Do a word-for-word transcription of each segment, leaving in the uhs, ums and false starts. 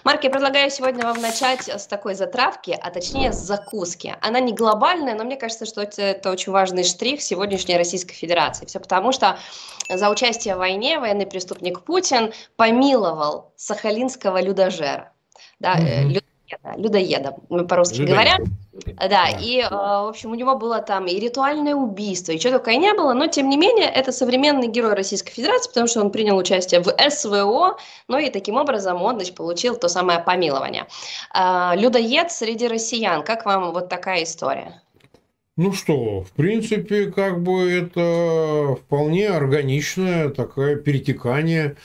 Марк, я предлагаю сегодня вам начать с такой затравки, а точнее с закуски. Она не глобальная, но мне кажется, что это, это очень важный штрих сегодняшней Российской Федерации. Все потому, что за участие в войне военный преступник Путин помиловал сахалинского людожера. Да, Угу. людоеда, людоеда, мы по-русски говоря. Людоед. Да, Да. и, э, в общем, у него было там и ритуальное убийство, и что только и не было, но, тем не менее, это современный герой Российской Федерации, потому что он принял участие в СВО, ну и таким образом он, значит, получил то самое помилование. А, людоед среди россиян, как вам вот такая история? Ну что, в принципе, как бы это вполне органичное такое перетекание,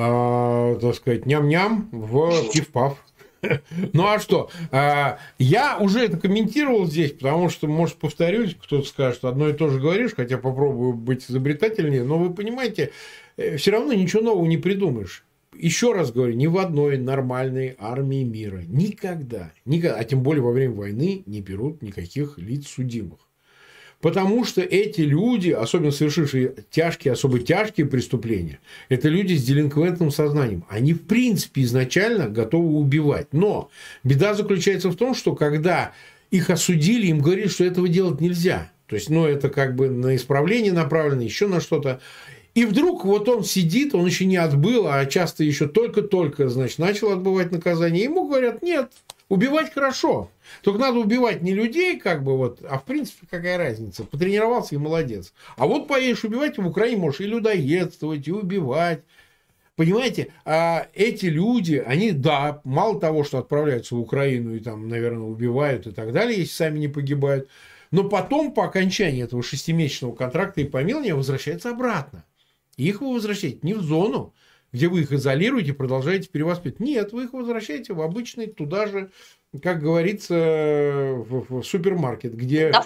а, так сказать, ням-ням в пиф-паф. Ну а что? А, я уже это комментировал здесь, потому что, может, повторюсь, кто-то скажет, что одно и то же говоришь, хотя попробую быть изобретательнее, но вы понимаете, все равно ничего нового не придумаешь. Еще раз говорю, ни в одной нормальной армии мира никогда, никогда, а тем более во время войны, не берут никаких лиц судимых. Потому что эти люди, особенно совершившие тяжкие, особо тяжкие преступления, это люди с делинквентным сознанием. Они, в принципе, изначально готовы убивать. Но беда заключается в том, что когда их осудили, им говорили, что этого делать нельзя. То есть, ну, это как бы на исправление направлено, еще на что-то. И вдруг вот он сидит, он еще не отбыл, а часто еще только-только, значит, начал отбывать наказание. Ему говорят, нет, убивать хорошо. Только надо убивать не людей, как бы вот, а в принципе какая разница. Потренировался и молодец. А вот поедешь убивать, в Украине можешь и людоедствовать, и убивать. Понимаете, а эти люди, они, да, мало того, что отправляются в Украину и там, наверное, убивают и так далее, если сами не погибают, но потом по окончании этого шестимесячного контракта и помилования возвращаются обратно. И их вы возвращаете не в зону, где вы их изолируете, продолжаете перевоспитывать. Нет, вы их возвращаете в обычный, туда же, как говорится, в, в супермаркет, где...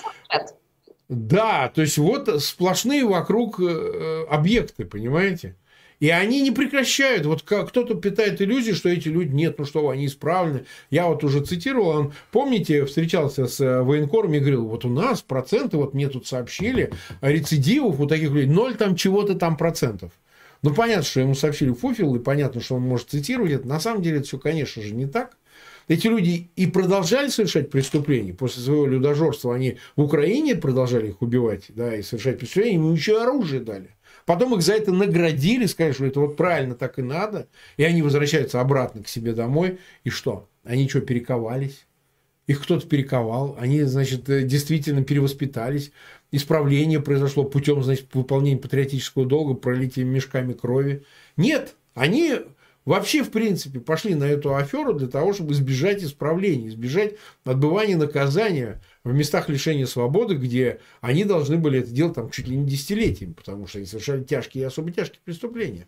Да, то есть вот сплошные вокруг объекты, понимаете? И они не прекращают. Вот кто-то питает иллюзии, что эти люди, нет, ну что, они исправлены. Я вот уже цитировал, он, помните, встречался с военкором и говорил, вот у нас проценты, вот мне тут сообщили, рецидивов у таких людей, ноль там чего-то там процентов. Ну, понятно, что ему сообщили фуфел, и понятно, что он может цитировать это. На самом деле, это все, конечно же, не так. Эти люди и продолжали совершать преступления. После своего людожорства они в Украине продолжали их убивать, да, и совершать преступления, им еще и оружие дали. Потом их за это наградили, сказали, что это вот правильно так и надо. И они возвращаются обратно к себе домой. И что? Они что, перековались? Их кто-то перековал. Они, значит, действительно перевоспитались. Исправление произошло путем, значит, выполнения патриотического долга, пролитием мешками крови. Нет, они вообще, в принципе, пошли на эту аферу для того, чтобы избежать исправления, избежать отбывания наказания в местах лишения свободы, где они должны были это делать там, чуть ли не десятилетиями, потому что они совершали тяжкие и особо тяжкие преступления.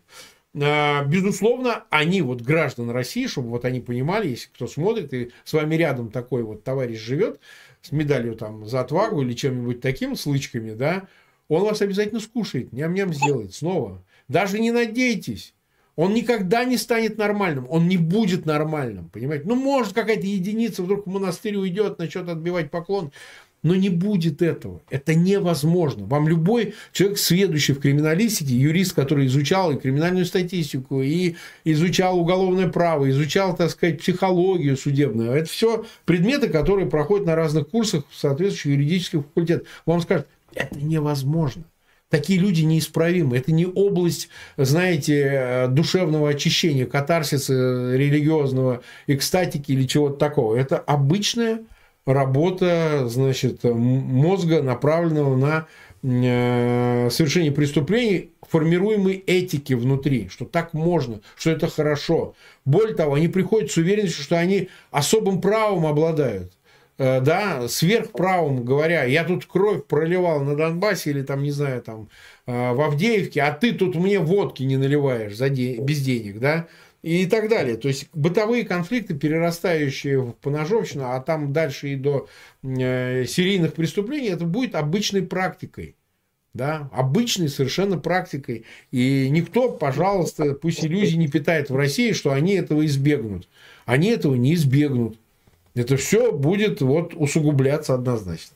Безусловно, они, вот граждане России, чтобы вот они понимали, если кто смотрит, и с вами рядом такой вот товарищ живет, с медалью там за отвагу или чем-нибудь таким, с лычками, да, он вас обязательно скушает, ням-ням сделает снова. Даже не надейтесь. Он никогда не станет нормальным. Он не будет нормальным. Понимаете? Ну, может, какая-то единица вдруг в монастырь уйдет, начнет отбивать поклон. Но не будет этого. Это невозможно. Вам любой человек, сведущий в криминалистике, юрист, который изучал и криминальную статистику, и изучал уголовное право, изучал, так сказать, психологию судебную. Это все предметы, которые проходят на разных курсах в соответствующих юридических факультетах. Вам скажут, это невозможно. Такие люди неисправимы. Это не область, знаете, душевного очищения, катарсиса религиозного, экстатики или чего-то такого. Это обычная работа, значит, мозга, направленного на совершение преступлений, формируемой этики внутри, что так можно, что это хорошо. Более того, они приходят с уверенностью, что они особым правом обладают. Да, сверхправом говоря, я тут кровь проливал на Донбассе или там, не знаю, там в Авдеевке, а ты тут мне водки не наливаешь за день, без денег, да, и так далее. То есть бытовые конфликты, перерастающие в поножовщину, а там дальше и до э, серийных преступлений, это будет обычной практикой. Да, обычной совершенно практикой. И никто, пожалуйста, пусть иллюзий не питает в России, что они этого избегнут. Они этого не избегнут. Это все будет вот усугубляться однозначно.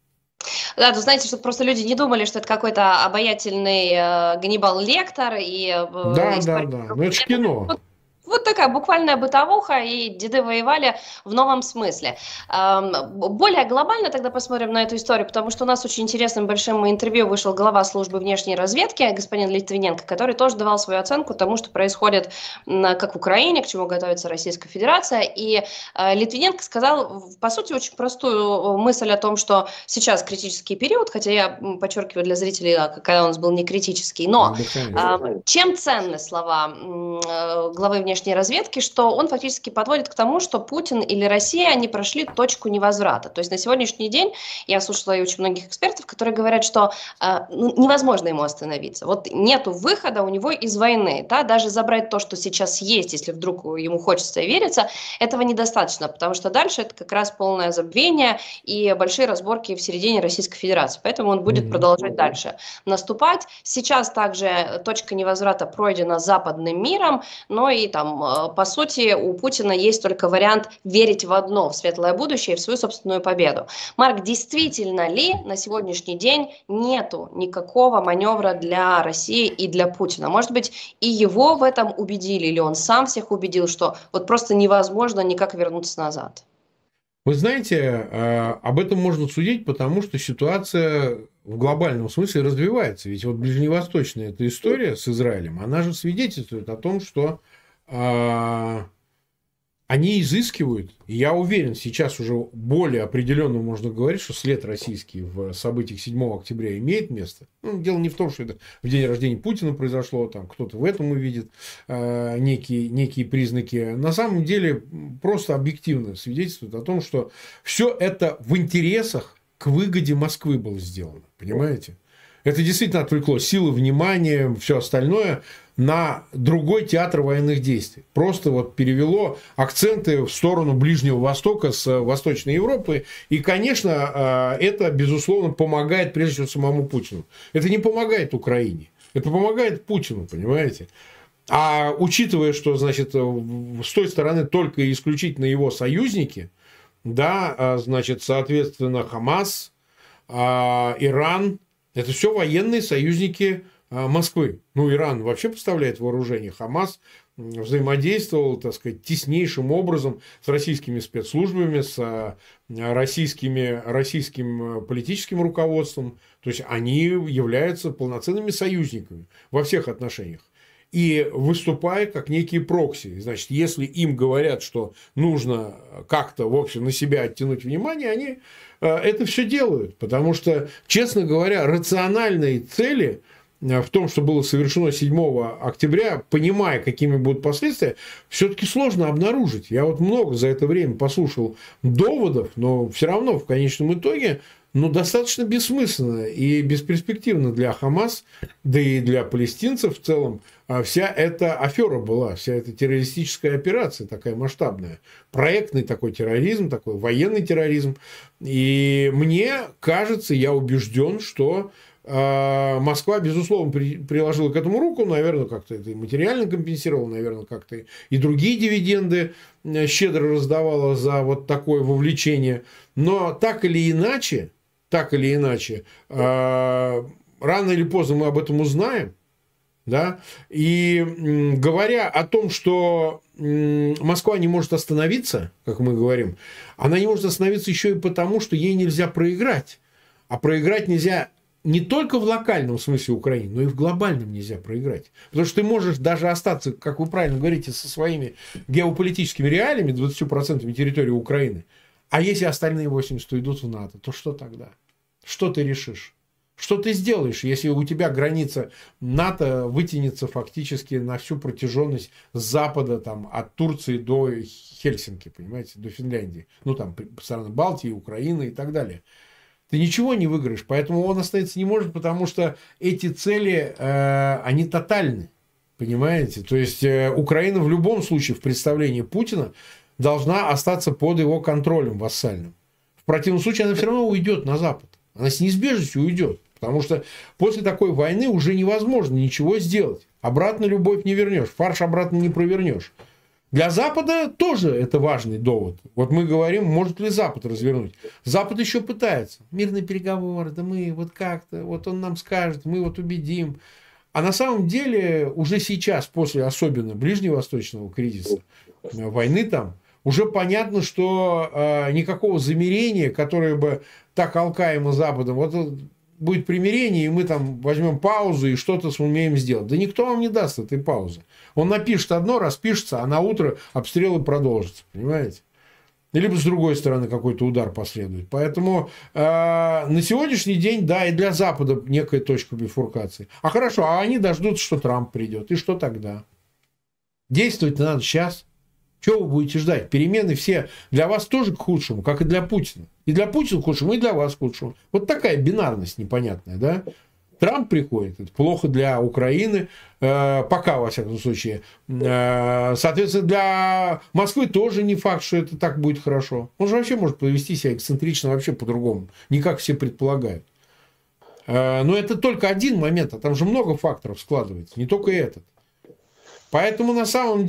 Да, вы знаете, чтобы просто люди не думали, что это какой-то обаятельный э, Ганнибал Лектор. И, э, да, история... да, да. Но это же кино. Вот такая буквальная бытовуха, и деды воевали в новом смысле. Более глобально тогда посмотрим на эту историю, потому что у нас очень интересным большим интервью вышел глава службы внешней разведки, господин Литвиненко, который тоже давал свою оценку тому, что происходит как в Украине, к чему готовится Российская Федерация. И Литвиненко сказал, по сути, очень простую мысль о том, что сейчас критический период, хотя я подчеркиваю для зрителей, когда у нас был не критический, но ну, чем ценны слова главы внешней внешней разведки, что он фактически подводит к тому, что Путин или Россия, они прошли точку невозврата. То есть на сегодняшний день я слушала и очень многих экспертов, которые говорят, что э, ну, невозможно ему остановиться. Вот нету выхода у него из войны. Да? Даже забрать то, что сейчас есть, если вдруг ему хочется вериться, этого недостаточно, потому что дальше это как раз полное забвение и большие разборки в середине Российской Федерации. Поэтому он будет mm-hmm. продолжать дальше наступать. Сейчас также точка невозврата пройдена западным миром, но и там по сути, у Путина есть только вариант верить в одно, в светлое будущее, в свою собственную победу. Марк, действительно ли на сегодняшний день нету никакого маневра для России и для Путина? Может быть, и его в этом убедили, или он сам всех убедил, что вот просто невозможно никак вернуться назад? Вы знаете, об этом можно судить, потому что ситуация в глобальном смысле развивается. Ведь вот ближневосточная эта история с Израилем, она же свидетельствует о том, что они изыскивают, и я уверен, сейчас уже более определенно можно говорить, что след российский в событиях седьмого октября имеет место. Ну, дело не в том, что это в день рождения Путина произошло, там кто-то в этом увидит э, некие, некие признаки. На самом деле просто объективно свидетельствует о том, что все это в интересах к выгоде Москвы было сделано. Понимаете? Это действительно отвлекло силы, внимание, все остальное на другой театр военных действий. Просто вот перевело акценты в сторону Ближнего Востока с Восточной Европы. И, конечно, это, безусловно, помогает прежде всего самому Путину. Это не помогает Украине. Это помогает Путину, понимаете? А учитывая, что, значит, с той стороны только и исключительно его союзники, да, значит, соответственно, Хамас, Иран, это все военные союзники Москвы. Ну, Иран вообще поставляет вооружение. Хамас взаимодействовал, так сказать, теснейшим образом с российскими спецслужбами, с российскими, российским политическим руководством. То есть, они являются полноценными союзниками во всех отношениях. И выступая как некие прокси. Значит, если им говорят, что нужно как-то, в общем, на себя оттянуть внимание, они это все делают. Потому что, честно говоря, рациональные цели в том, что было совершено седьмого октября, понимая, какими будут последствия, все-таки сложно обнаружить. Я вот много за это время послушал доводов, но все равно в конечном итоге ну, достаточно бессмысленно и бесперспективно для Хамас, да и для палестинцев в целом, вся эта афера была, вся эта террористическая операция такая масштабная. Проектный такой терроризм, такой военный терроризм. И мне кажется, я убежден, что Москва, безусловно, при, приложила к этому руку, наверное, как-то это и материально компенсировала, наверное, как-то и другие дивиденды щедро раздавала за вот такое вовлечение. Но так или иначе, так или иначе, э, рано или поздно мы об этом узнаем. Да? И м, говоря о том, что м, Москва не может остановиться, как мы говорим, она не может остановиться еще и потому, что ей нельзя проиграть. А проиграть нельзя не только в локальном смысле Украины, но и в глобальном нельзя проиграть. Потому что ты можешь даже остаться, как вы правильно говорите, со своими геополитическими реалиями, двадцатью процентами территории Украины. А если остальные восемьдесят процентов идут в НАТО, то что тогда? Что ты решишь? Что ты сделаешь, если у тебя граница НАТО вытянется фактически на всю протяженность с запада, там, от Турции до Хельсинки, понимаете, до Финляндии. Ну, там, страны Балтии, Украины и так далее. Ты ничего не выиграешь, поэтому он остановиться не может, потому что эти цели, э, они тотальны, понимаете? То есть, э, Украина в любом случае в представлении Путина должна остаться под его контролем вассальным. В противном случае она все равно уйдет на Запад. Она с неизбежностью уйдет, потому что после такой войны уже невозможно ничего сделать. Обратно любовь не вернешь, фарш обратно не провернешь. Для Запада тоже это важный довод. Вот мы говорим, может ли Запад развернуть. Запад еще пытается. Мирные переговоры, да мы вот как-то, вот он нам скажет, мы вот убедим. А на самом деле уже сейчас, после особенно ближневосточного кризиса, войны там, уже понятно, что э, никакого замирения, которое бы так алкаемо Западом, вот будет примирение, и мы там возьмем паузу и что-то сумеем сделать. Да никто вам не даст этой паузы. Он напишет одно, распишется, а на утро обстрелы продолжатся. Понимаете? Либо с другой стороны какой-то удар последует. Поэтому э, на сегодняшний день, да, и для Запада некая точка бифуркации. А хорошо, а они дождутся, что Трамп придет. И что тогда? Действовать надо сейчас. Чего вы будете ждать? Перемены все для вас тоже к худшему, как и для Путина. И для Путина к худшему, и для вас к худшему. Вот такая бинарность непонятная, да? Трамп приходит, это плохо для Украины, э, пока, во всяком случае. Э, соответственно, для Москвы тоже не факт, что это так будет хорошо. Он же вообще может повести себя эксцентрично вообще по-другому, не как все предполагают. Э, но это только один момент, а там же много факторов складывается, не только этот. Поэтому на самом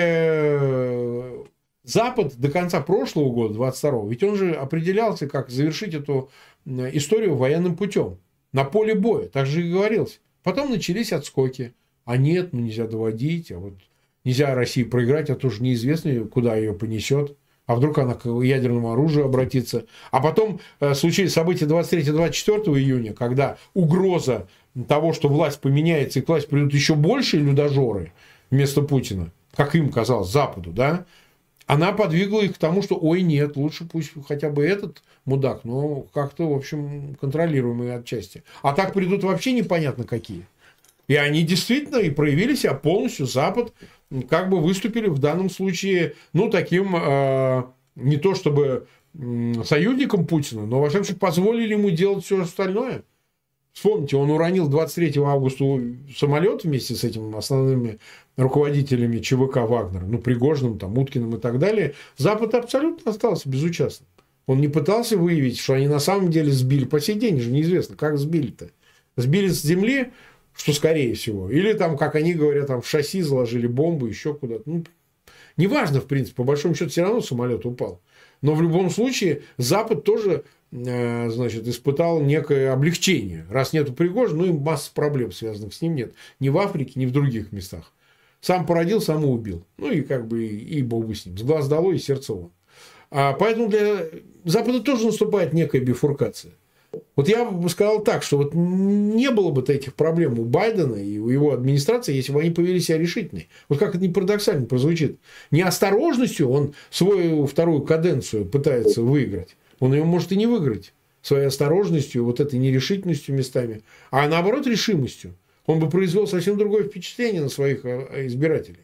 деле Запад до конца прошлого года, двадцать второго, ведь он же определялся, как завершить эту историю военным путем. На поле боя, так же и говорилось. Потом начались отскоки. А нет, ну нельзя доводить, а вот нельзя России проиграть, а тоже неизвестно, куда ее понесет. А вдруг она к ядерному оружию обратится. А потом э, случились события двадцать третьего — двадцать четвёртого июня, когда угроза того, что власть поменяется и к власти придут еще большие людожоры вместо Путина, как им казалось, Западу, да, она подвигла их к тому, что, ой, нет, лучше пусть хотя бы этот мудак, но как-то, в общем, контролируемые отчасти. А так придут вообще непонятно какие. И они действительно и проявили себя полностью. Запад как бы выступили в данном случае, ну, таким, э, не то чтобы э, союзником Путина, но, во всяком случае, позволили ему делать все остальное. Вспомните, он уронил двадцать третьего августа самолет вместе с этими основными руководителями ЧВК Вагнера, ну, Пригожиным, там, Уткиным и так далее. Запад абсолютно остался безучастным. Он не пытался выявить, что они на самом деле сбили. По сей день же неизвестно, как сбили-то. Сбили с земли, что скорее всего. Или там, как они говорят, там в шасси заложили бомбу, еще куда-то. Ну, неважно, в принципе, по большому счету, все равно самолет упал. Но в любом случае Запад тоже, э, значит, испытал некое облегчение. Раз нету Пригожина, ну и масса проблем, связанных с ним, нет. Ни в Африке, ни в других местах. Сам породил, сам и убил. Ну и как бы и, и бог бы с ним. С глаз долой и сердце вон. А поэтому для Запада тоже наступает некая бифуркация. Вот я бы сказал так, что вот не было бы этих проблем у Байдена и у его администрации, если бы они повели себя решительно. Вот как это не парадоксально прозвучит. Неосторожностью он свою вторую каденцию пытается выиграть. Он ее может и не выиграть своей осторожностью, вот этой нерешительностью местами, а наоборот решимостью. Он бы произвел совсем другое впечатление на своих избирателей.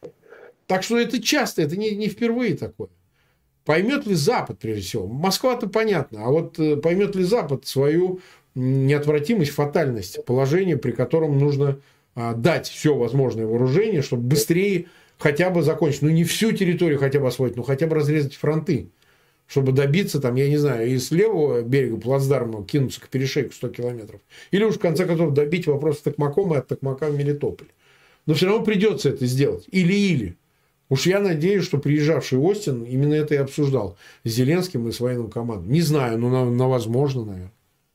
Так что это часто, это не, не впервые такое. Поймет ли Запад, прежде всего? Москва-то понятно, а вот поймет ли Запад свою неотвратимость, фатальность положения, при котором нужно дать все возможное вооружение, чтобы быстрее хотя бы закончить, ну не всю территорию хотя бы освоить, но хотя бы разрезать фронты, чтобы добиться, там, я не знаю, из левого берега плацдарма кинуться к перешейку сто километров, или уж в конце концов добить вопрос с Токмаком и от Токмака в Мелитополь. Но все равно придется это сделать. Или-или. Уж я надеюсь, что приезжавший Остин именно это и обсуждал с Зеленским и с военным командой. Не знаю, но на, на возможно, наверное.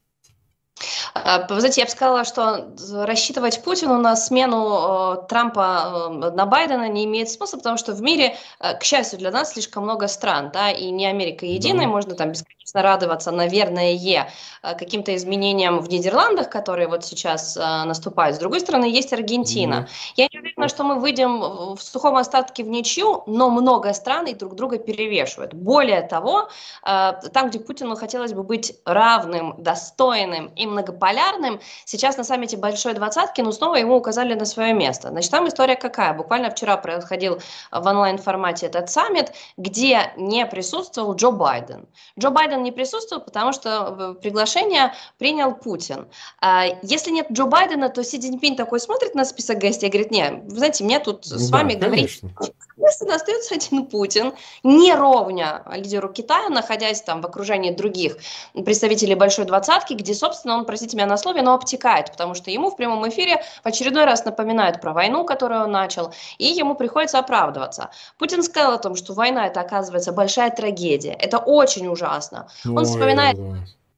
Вы знаете, я бы сказала, что рассчитывать Путину на смену э, Трампа э, на Байдена не имеет смысла, потому что в мире, э, к счастью для нас, слишком много стран, да, и не Америка единая, да. Можно там бесконечно радоваться, наверное, э, каким-то изменениям в Нидерландах, которые вот сейчас э, наступают. С другой стороны, есть Аргентина. Mm-hmm. Я не уверена, что мы выйдем в сухом остатке в ничью, но много стран и друг друга перевешивают. Более того, э, там, где Путину хотелось бы быть равным, достойным и многополярным, полярным, сейчас на саммите Большой Двадцатки, ну, снова ему указали на свое место. Значит, там история какая? Буквально вчера происходил в онлайн-формате этот саммит, где не присутствовал Джо Байден. Джо Байден не присутствовал, потому что приглашение принял Путин. Если нет Джо Байдена, то Си Цзиньпинь такой смотрит на список гостей и говорит: не, вы знаете, мне тут ну, с вами да, говорить... Соответственно, остается один Путин, не ровня лидеру Китая, находясь там в окружении других представителей Большой Двадцатки, где, собственно, он, простите меня на слове, но обтекает, потому что ему в прямом эфире в очередной раз напоминают про войну, которую он начал, и ему приходится оправдываться. Путин сказал о том, что война — это, оказывается, большая трагедия, это очень ужасно. Он Ой, вспоминает...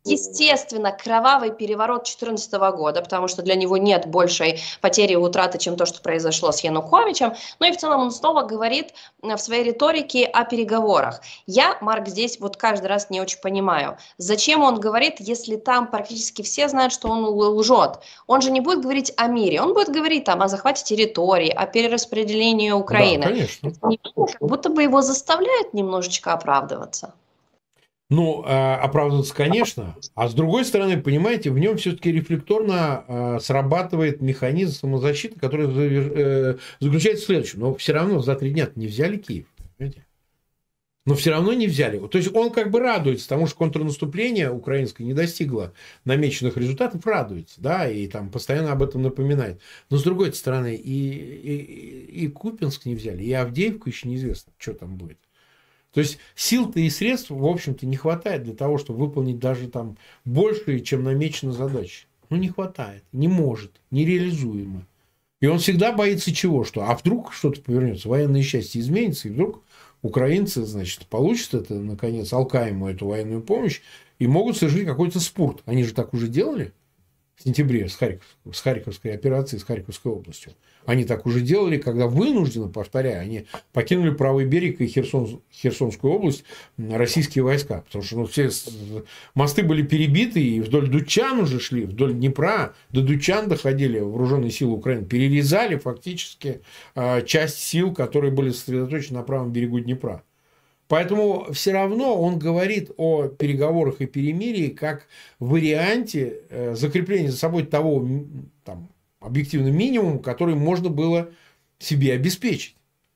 естественно, кровавый переворот две тысячи четырнадцатого года, потому что для него нет большей потери и утраты, чем то, что произошло с Януковичем. Ну и в целом он снова говорит в своей риторике о переговорах. Я, Марк, здесь вот каждый раз не очень понимаю, зачем он говорит, если там практически все знают, что он лжет. Он же не будет говорить о мире, он будет говорить там о захвате территории, о перераспределении Украины. Да, конечно. Как будто бы его заставляют немножечко оправдываться. Ну, оправдываться, конечно, а с другой стороны, понимаете, в нем все-таки рефлекторно срабатывает механизм самозащиты, который заключается в следующем. Но все равно за три дня не взяли Киев, понимаете? Но все равно не взяли. То есть он как бы радуется тому, что контрнаступление украинское не достигло намеченных результатов, радуется, да, и там постоянно об этом напоминает. Но с другой стороны, и, и, и Купянск не взяли, и Авдеевку еще неизвестно, что там будет. То есть сил-то и средств, в общем-то, не хватает для того, чтобы выполнить даже там большие, чем намечена задача. Ну, не хватает, не может, нереализуемо. И он всегда боится чего? Что? А вдруг что-то повернется, военное счастье изменится, и вдруг украинцы, значит, получат это, наконец, алкаемую эту военную помощь, и могут совершить какой-то спорт. Они же так уже делали в сентябре с, Харьков, с Харьковской операцией, с Харьковской областью. Они так уже делали, когда вынужденно, повторяю, они покинули правый берег и Херсон, Херсонскую область российские войска. Потому что ну, все мосты были перебиты, и вдоль Дучан уже шли, вдоль Днепра, до Дучан доходили вооруженные силы Украины, перерезали фактически э, часть сил, которые были сосредоточены на правом берегу Днепра. Поэтому все равно он говорит о переговорах и перемирии как варианте э, закрепления за собой того там, объективно минимум, который можно было себе обеспечить.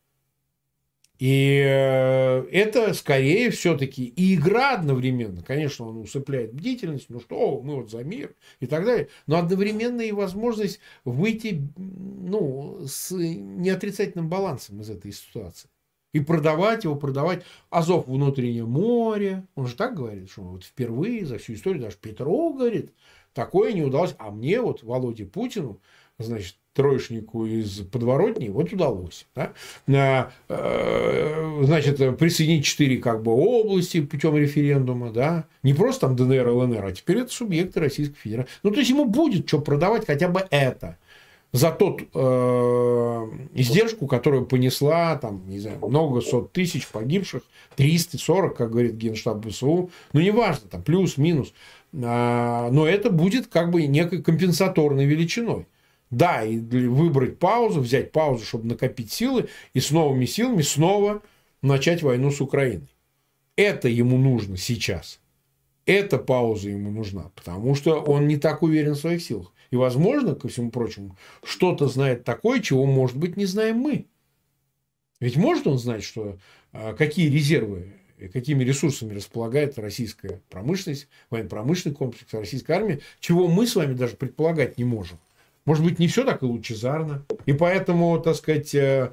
И это скорее все-таки и игра одновременно. Конечно, он усыпляет бдительность, ну что, мы вот за мир и так далее. Но одновременно и возможность выйти ну, с неотрицательным балансом из этой ситуации. И продавать его, продавать. Азов внутреннее море. Он же так говорит, что вот впервые за всю историю, даже Петров говорит, такое не удалось. А мне вот, Володе Путину, значит, троечнику из подворотни, вот удалось. Да? Значит, присоединить четыре как бы области путем референдума. Да? Не просто там ДНР, ЛНР, а теперь это субъекты Российской Федерации. Ну, то есть, ему будет что продавать хотя бы это. За тот э, издержку, которую понесла, там, не знаю, много сот тысяч погибших, триста сорок, как говорит Генштаб ВСУ, ну, неважно, там, плюс, минус, э, но это будет как бы некой компенсаторной величиной. Да, и выбрать паузу, взять паузу, чтобы накопить силы, и с новыми силами снова начать войну с Украиной. Это ему нужно сейчас. Эта пауза ему нужна, потому что он не так уверен в своих силах. И, возможно, ко всему прочему, что-то знает такое, чего, может быть, не знаем мы. Ведь может он знать, что, какие резервы, какими ресурсами располагает российская промышленность, военно-промышленный комплекс, российская армия, чего мы с вами даже предполагать не можем. Может быть, не все так и лучезарно. И поэтому, так сказать,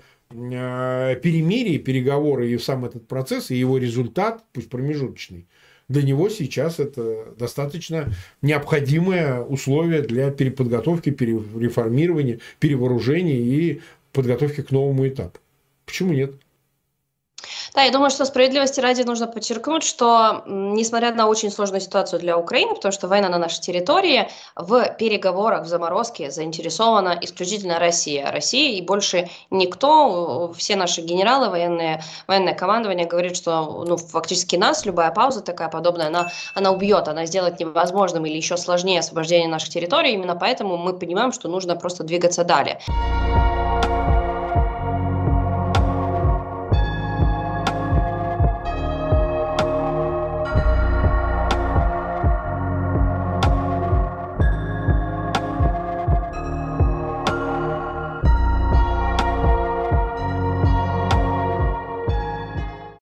перемирие, переговоры и сам этот процесс, и его результат, пусть промежуточный, для него сейчас это достаточно необходимое условие для переподготовки, перереформирования, перевооружения и подготовки к новому этапу. Почему нет? Да, я думаю, что справедливости ради нужно подчеркнуть, что несмотря на очень сложную ситуацию для Украины, потому что война на нашей территории, в переговорах, в заморозке заинтересована исключительно Россия. Россия и больше никто, все наши генералы, военные, военное командование говорит, что ну, фактически нас любая пауза такая подобная, она, она убьет, она сделает невозможным или еще сложнее освобождение наших территорий. Именно поэтому мы понимаем, что нужно просто двигаться далее.